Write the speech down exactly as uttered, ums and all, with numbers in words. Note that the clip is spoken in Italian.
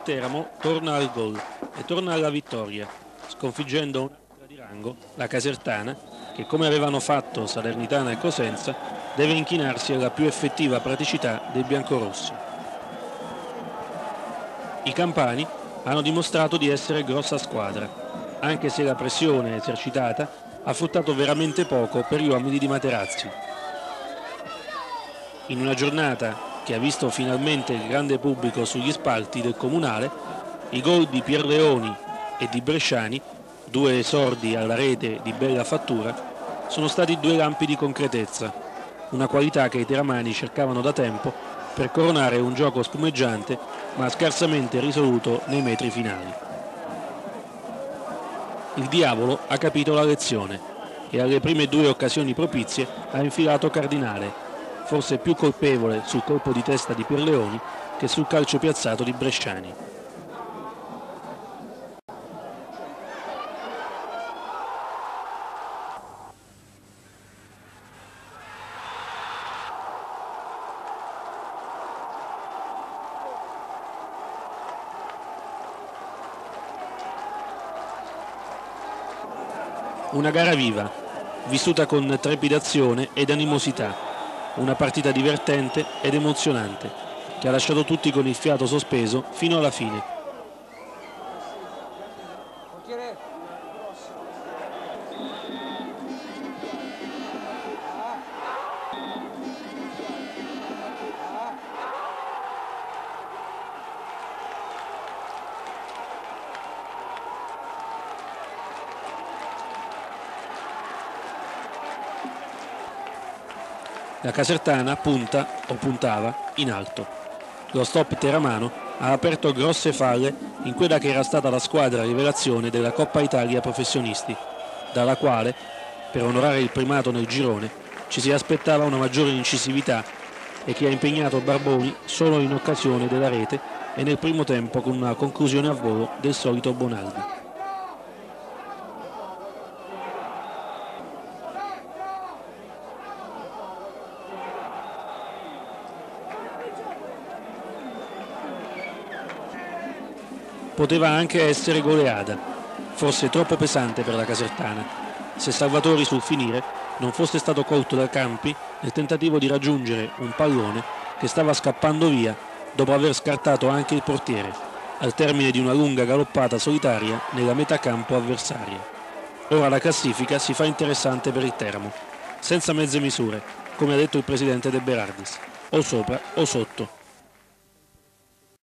Teramo torna al gol e torna alla vittoria, sconfiggendo un'altra di rango, la Casertana, che come avevano fatto Salernitana e Cosenza, deve inchinarsi alla più effettiva praticità dei biancorossi. I campani hanno dimostrato di essere grossa squadra, anche se la pressione esercitata ha fruttato veramente poco per gli uomini di Materazzi. In una giornata che ha visto finalmente il grande pubblico sugli spalti del Comunale, i gol di Pierleoni e di Bresciani, due esordi alla rete di bella fattura, sono stati due lampi di concretezza, una qualità che i teramani cercavano da tempo per coronare un gioco spumeggiante ma scarsamente risoluto nei metri finali. Il diavolo ha capito la lezione e alle prime due occasioni propizie ha infilato Cardinale, forse più colpevole sul colpo di testa di Pierleoni che sul calcio piazzato di Bresciani. Una gara viva, vissuta con trepidazione ed animosità, una partita divertente ed emozionante, che ha lasciato tutti con il fiato sospeso fino alla fine. La Casertana punta, o puntava, in alto. Lo stop teramano ha aperto grosse falle in quella che era stata la squadra rivelazione della Coppa Italia Professionisti, dalla quale, per onorare il primato nel girone, ci si aspettava una maggiore incisività e che ha impegnato Barboni solo in occasione della rete e nel primo tempo con una conclusione a volo del solito Bonaldi. Poteva anche essere goleada, forse troppo pesante per la Casertana, se Salvatori sul finire non fosse stato colto da Campi nel tentativo di raggiungere un pallone che stava scappando via dopo aver scartato anche il portiere, al termine di una lunga galoppata solitaria nella metà campo avversaria. Ora la classifica si fa interessante per il Teramo, senza mezze misure, come ha detto il presidente De Berardis, o sopra o sotto.